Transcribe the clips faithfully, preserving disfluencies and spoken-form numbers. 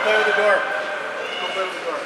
play with the door. Go play with the door.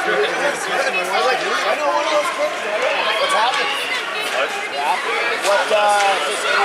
I was like, I know one of those kids. What's happening? What? Yeah. What, uh, just a...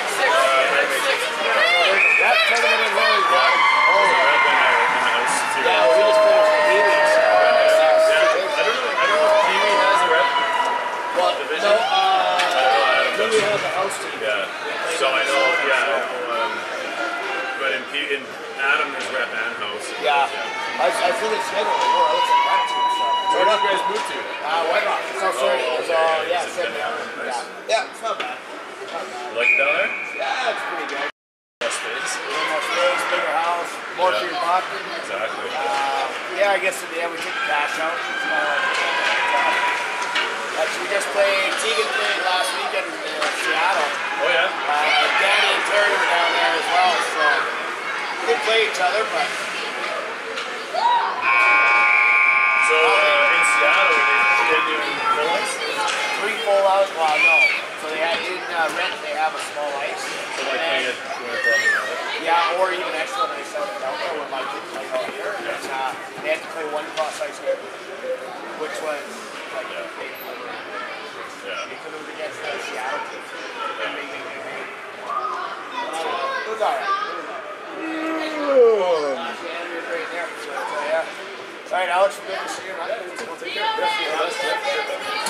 That tournament is really good. Oh, yeah, we just finished the Kiwis. I don't know, I don't know if Kiwi has a rep. Well, no, uh, Kiwi has a house team. Yeah, so I know, yeah, I know, um, but in, P in Adam there's rep and house. Yeah, I, I think it's scheduled. We're out to rep team stuff. Where did you guys move to? Uh, White Rock. South Surrey. Oh, So, okay. yeah, Is it seven down hours. there? Nice. Yeah. Yeah, it's not bad. It's not bad. You like it down there? Yeah, it's pretty good. Less space. A little more space, bigger house, more Yeah. for your pocket. Exactly. Uh, yeah, I guess at the end we took the cash out. It's kind of like, actually, we just played, Tegan played last weekend in uh, Seattle. Oh yeah? Uh, Danny and Terry were down there as well, so we didn't play each other, but... So uh, in Seattle, they didn't do any full ice? Three full hours, well, no. So they had, in uh, rent, they have a small ice. So like playing it with um, Yeah, or even extra when they sent it out there when my kids played out here. And, uh, they had to play one cross ice game, which was like Yeah. they yeah. They couldn't against the Seattle team. And they made it great. Uh, it was alright. Andrew's right there. So, so yeah. Alright, Alex, good to see you. Man. We'll take care. Yeah,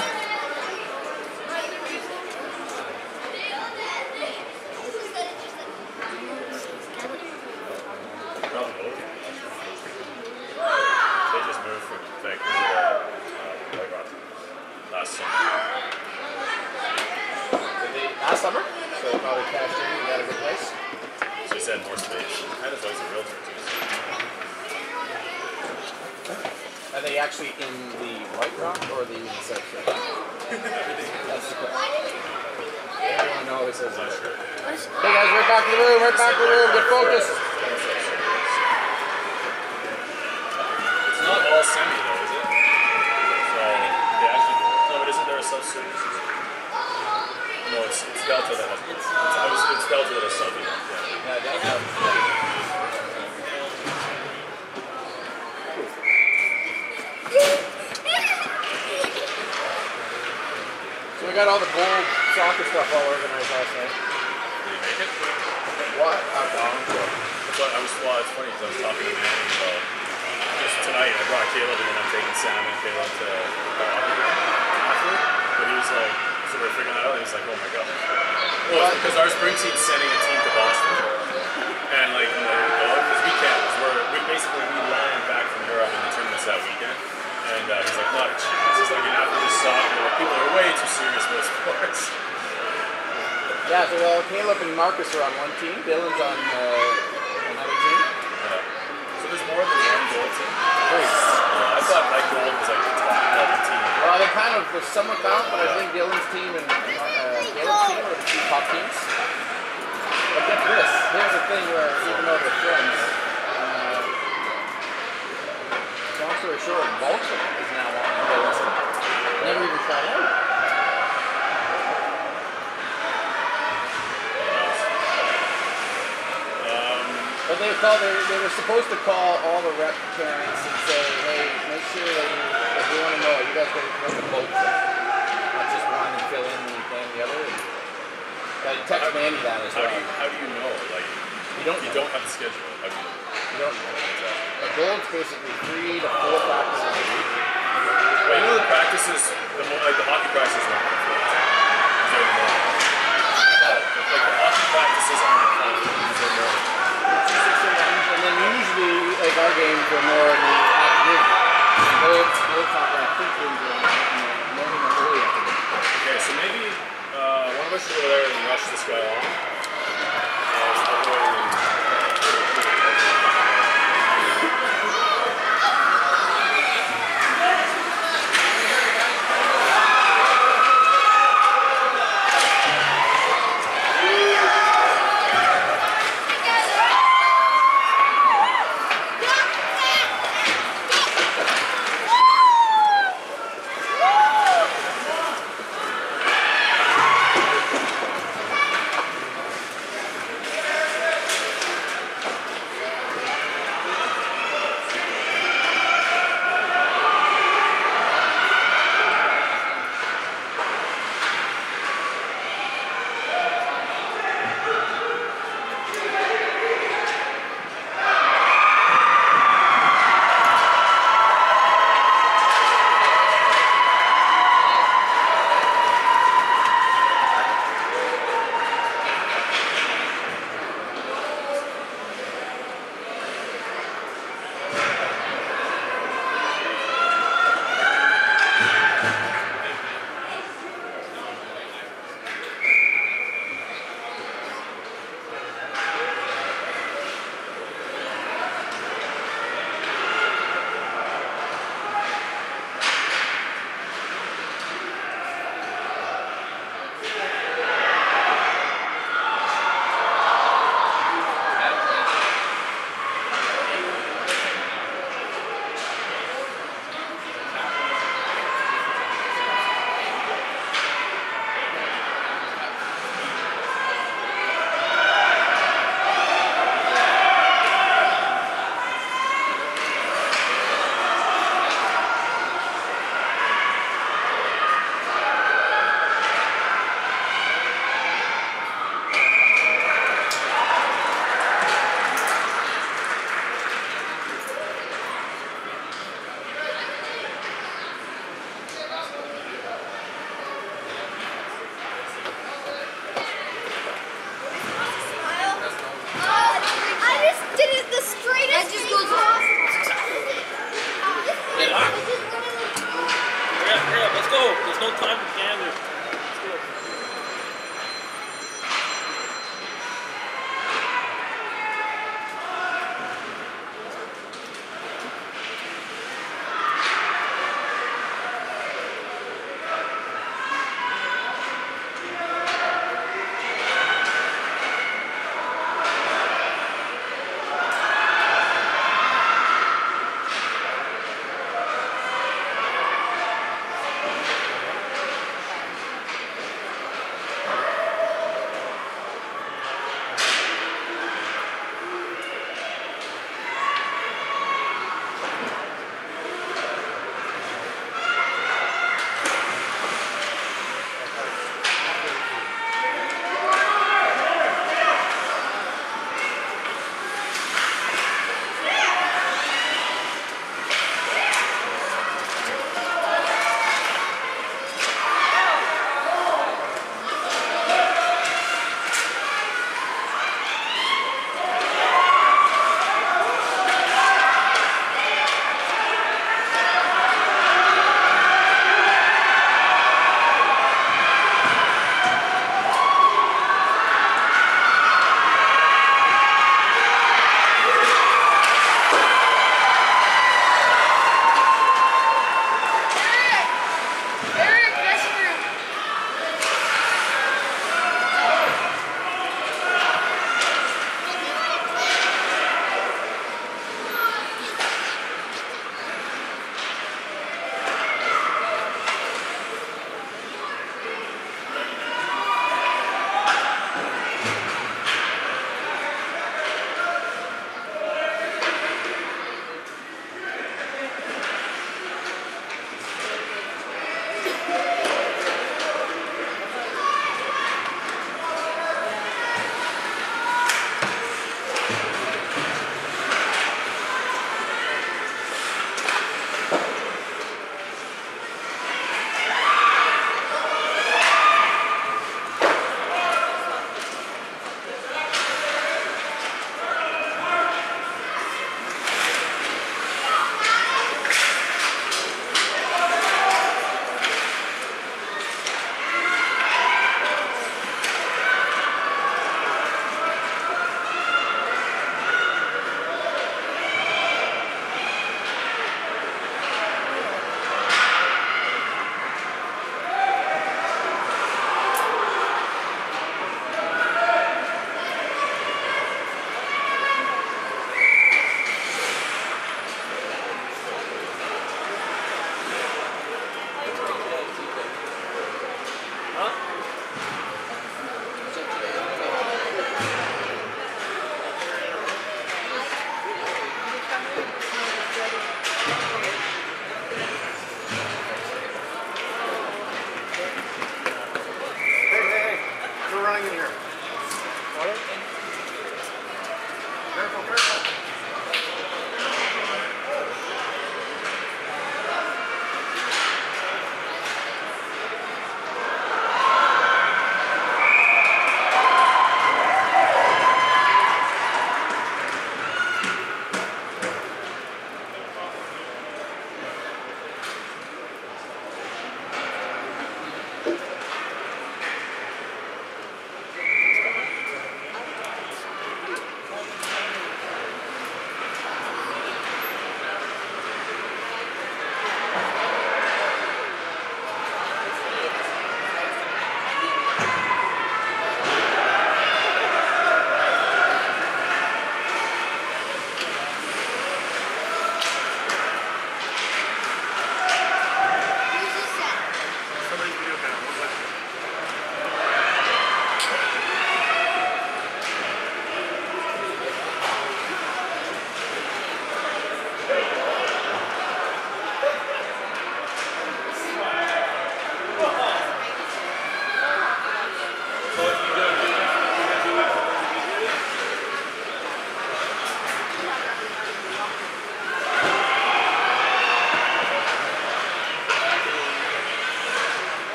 Probably both. They just moved from Vancouver to uh, White Rock last summer. Did they, last summer? So they probably cashed in. You got a good place. So he said more space. And his wife's a realtor too. Are they actually in the White Rock or the South Shore? That's the question. Everyone always says that. Hey guys, right back in the room, right back in the room, get focused. It's not all semi though, is it? So they actually no, but isn't there a self-service? No, it's it's Delta that has it's, I was it's Delta that has sub. Yeah. Yeah, Delta. So we got all the gold soccer stuff all organized last night. Did he make it? What? I'm down. That's what I was. Well, it's funny because I was talking to Manny about just tonight. I brought Caleb and then I'm taking Sam and Caleb to the hockey game after. But he was like, so we're figuring that out. And he's like, oh my god. Well, it's because our spring team's sending a team to Boston, and like, because we can't, because we're we basically we land back from Europe in the tournaments that weekend. And uh, he's like, not a chance. He's like, and after this soccer, like, people are way too serious about sports. Yeah, so well, Caleb and Marcus are on one team. Dylan's on uh, another team. Yeah. So there's more than one goal team. Three. Uh, I thought like gold was like the top level team. Well, they're kind of they're somewhat balanced, but I think Dylan's team and uh, Caleb's team are the two top teams. But get this. Here's the thing where even though they're friends, uh, long story short, Vulture is now on Dylan's team. Never even tried out. But they call they, they were supposed to call all the rep parents and say, hey, make sure that you, if you want to know, you guys got to come to both trip. Not just one and fill in and play the other. And, like text Manny that as How well. do you how do you know? Like You don't you know. don't have the schedule. How do you know? You don't know. The goal's basically three to four practices a week. Well, you know the practices, the more, like the hockey practices aren't conflict. They're more. Like the hockey practices aren't conflict. They're more. And then usually, like our games are more in the afternoon. Gold, gold talk, I think, in the morning or early afternoon. Okay, so maybe uh, one of us should go there and rush this guy off. Uh,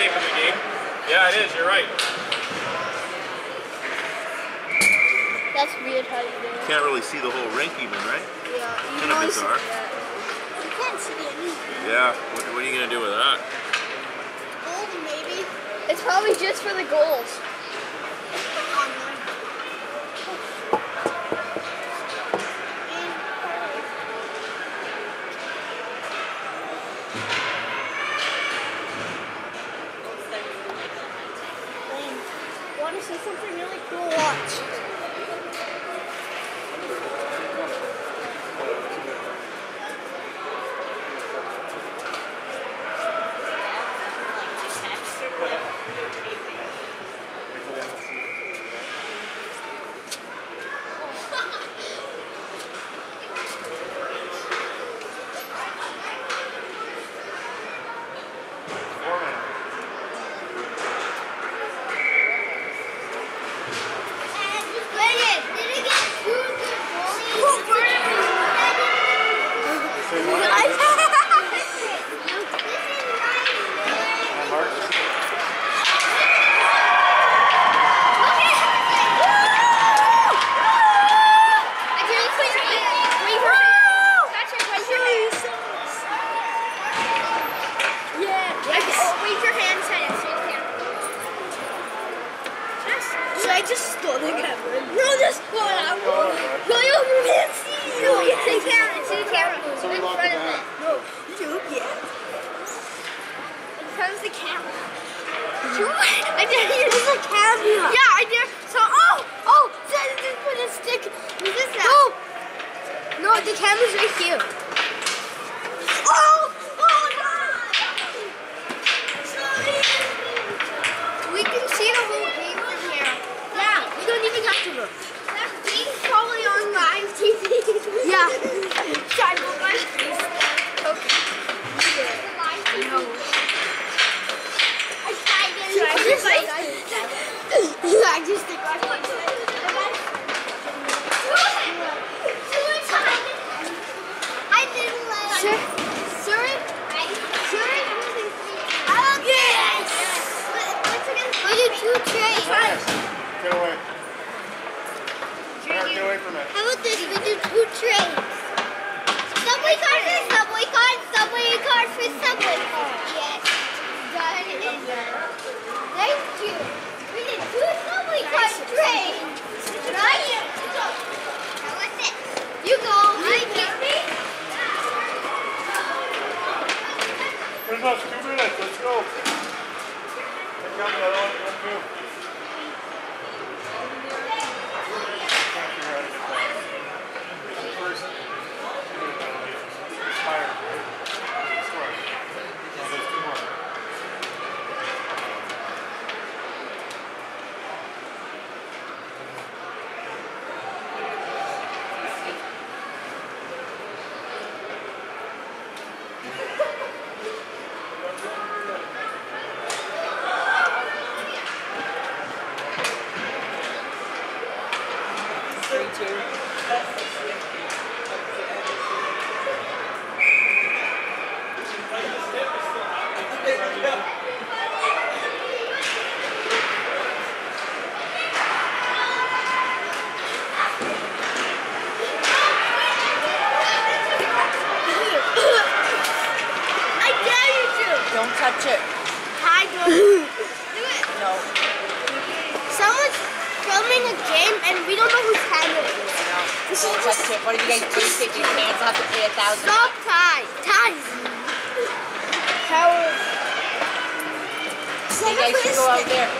videotaping the game. Yeah, it is. You're right. That's weird how you do it. You can't really see the whole rink even, right? Yeah, you Kind of can only see bizarre. that. You can't see anything. Yeah. What, what are you gonna do with that? Gold, maybe. It's probably just for the goals. Want to see something really cool? Watch. I just stole the camera. No, just pull it out. No, you can't see. No, you see the camera. See the camera. So we in lock front the of back. it. No, you can't. In front of the camera. I dare you. There's a camera. Yeah, I dare. So, oh, oh, just put a stick. Is this that? No. No, the camera's right here. Oh, oh, no. We can see the whole game from here. Yeah, we don't even have to look. That game's probably on live T V. Yeah. Sorry, but my face. Okay. No. I tried it. Should I just like I just think I want to. I didn't let Sir, sorry? Sorry? Oh, yes! What's against we do two trays. Get away. Eric, get away from it. How about this? We do two trays. Subway cars for subway cars, subway cars for subway cars. Yes. Done and done. Thank you. We did two subway cars trays. Right? Now what's it? You go. I get me. There's about two minutes. Let's go. Here comes the other one. Let's move. Can't figure out how to get that. First, expired. Store. No, there's two more. Don't touch it. Hi, do it. Do it. No. Someone's filming a game and we don't know whose camera it is. We should Don't just touch it. What are you guys doing? Taking your hands off to pay a thousand? stop time. Time. Howard. You guys should go out there.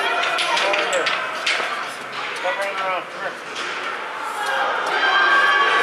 Stop running around. Come here.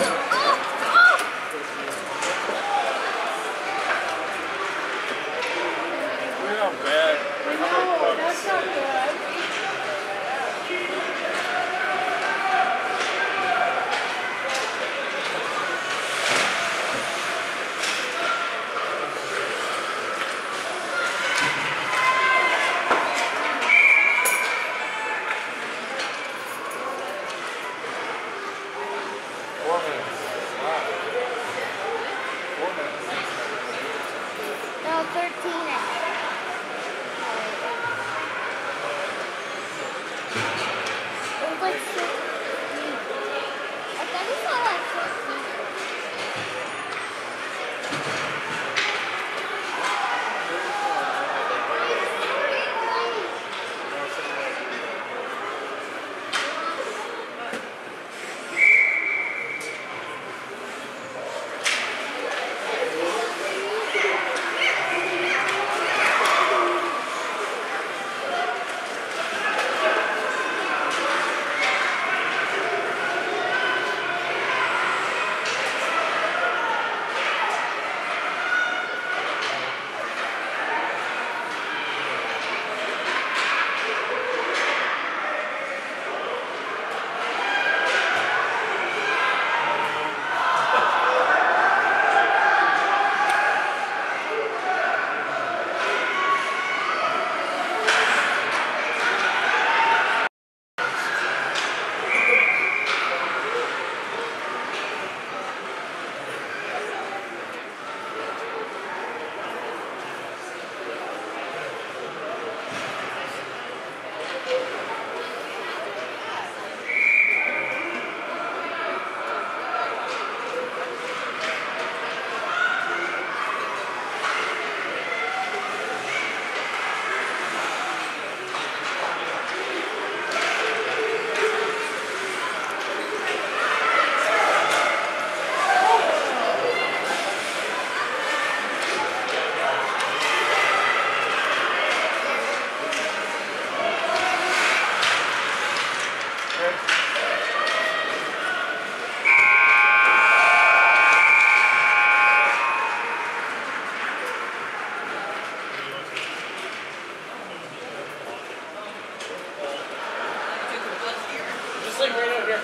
We're not bad. We're not That's not good. Four minutes. Wow. Four minutes. No, thirteen. I think. It was like sixteen. I thought you saw like sixteen. Just like right over here.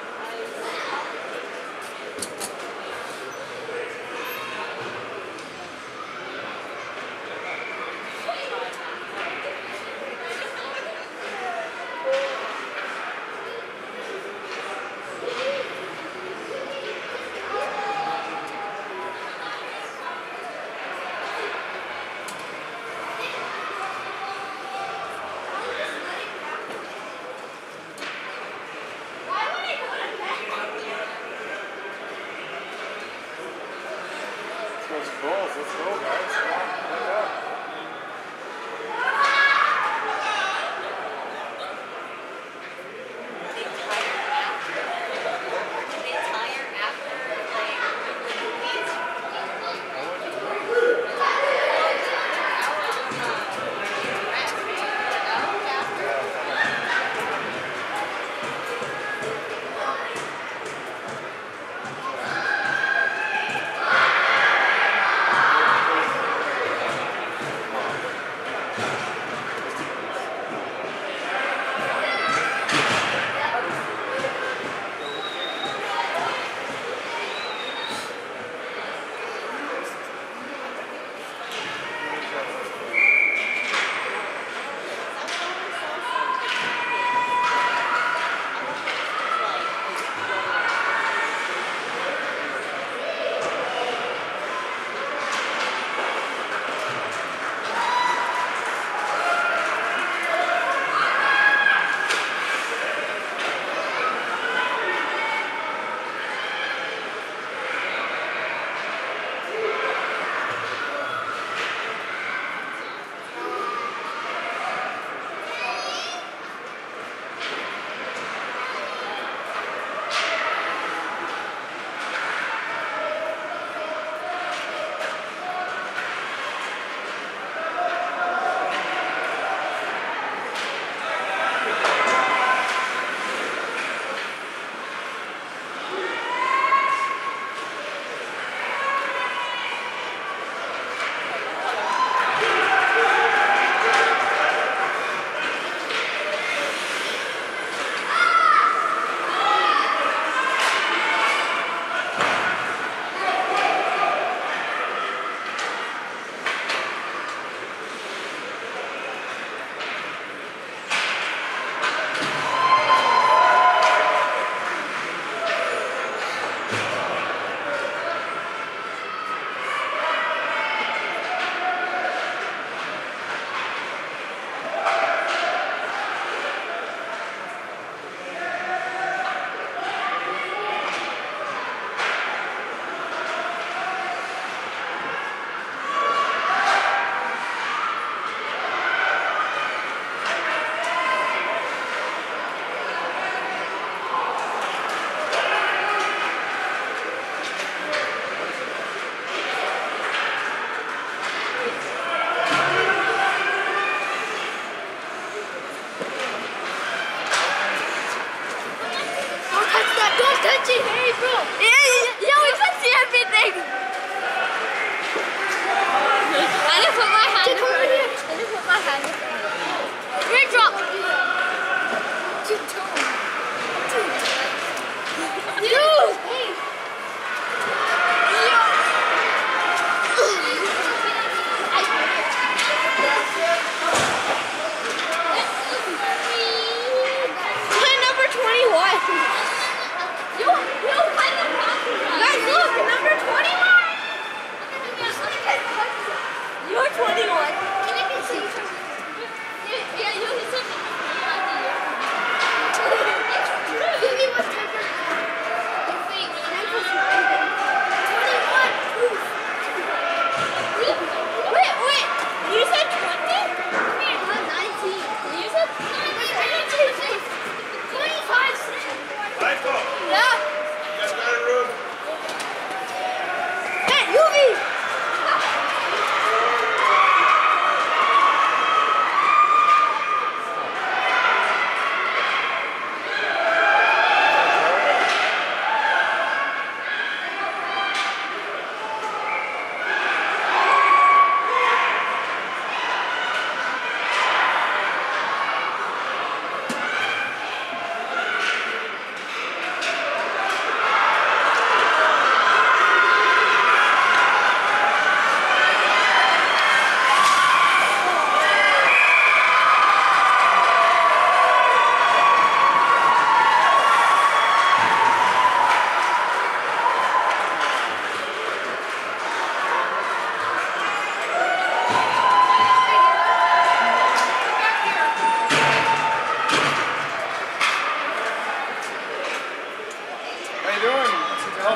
Let's go, let's go, guys. Come on, wake up.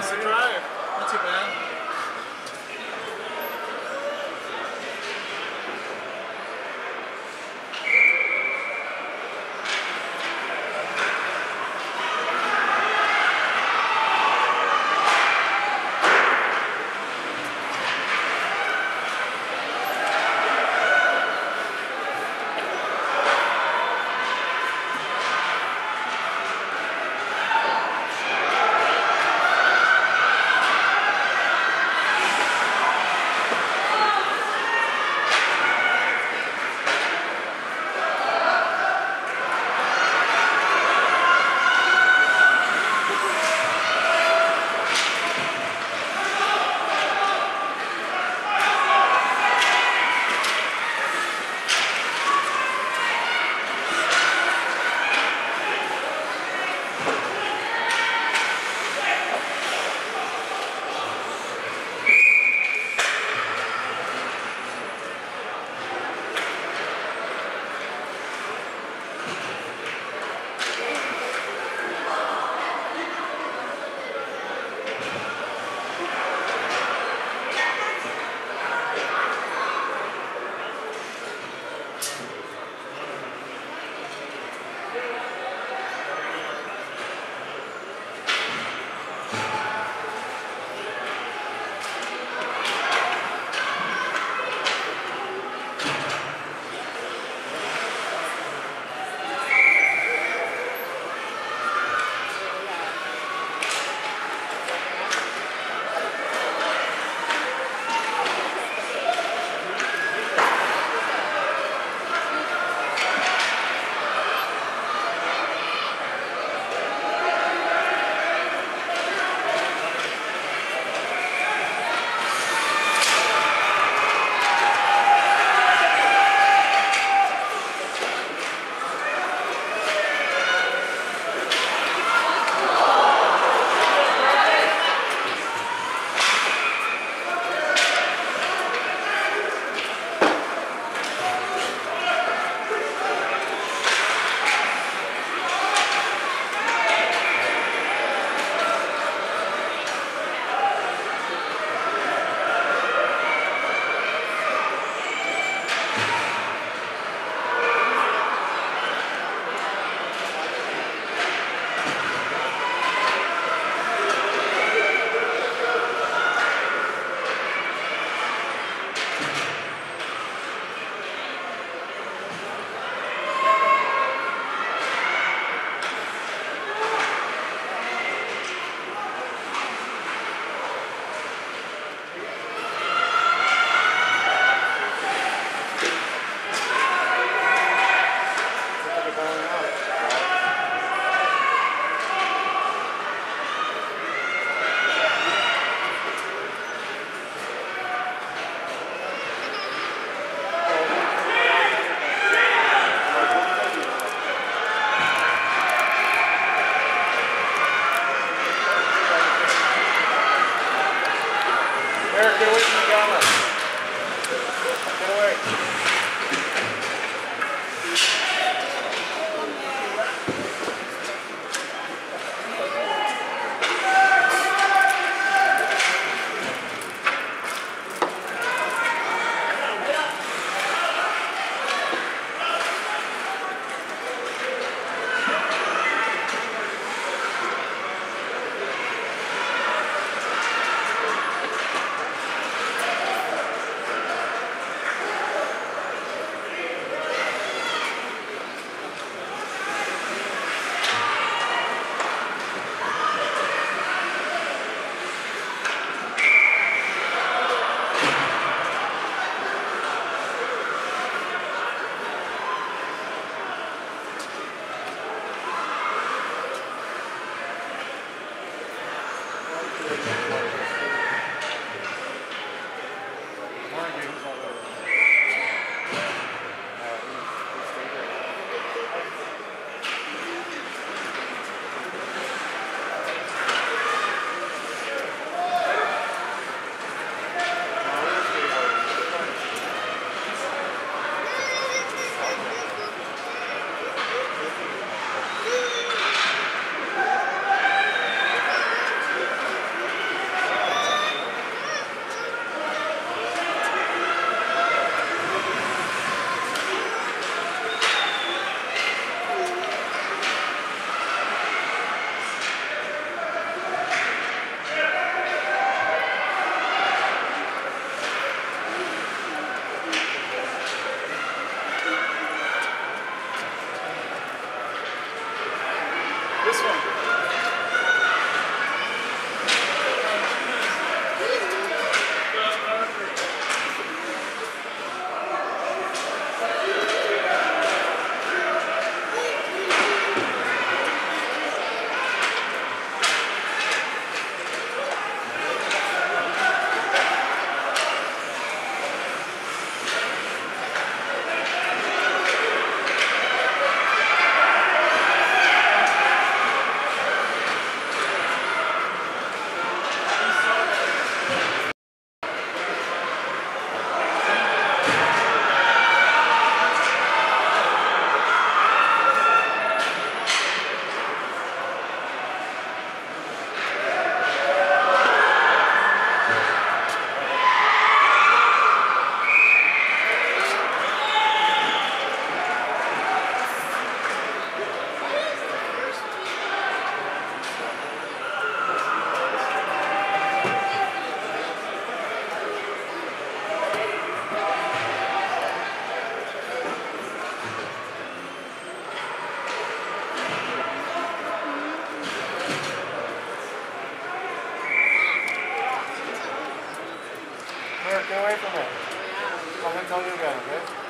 Austin Drive. Not too bad. Eric, get away from the camera. Get away. Stay away from it. I'm gonna tell you again, okay?